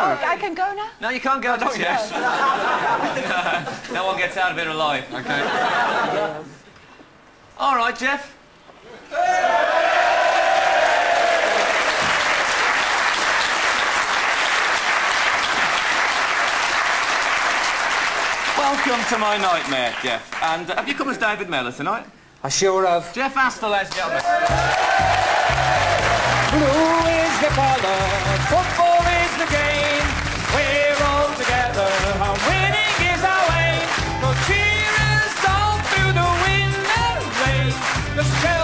Oh, I can go now? No, you can't go just yet. No one gets out of it alive, OK? All right, Jeff. Welcome to my nightmare, Jeff. And have you come as David Mellor tonight? I sure have. Jeff Astle, ladies and gentlemen. Blue is the colour, football is the game. We're all together, and winning is our aim. So cheer us on through the wind and rain. Just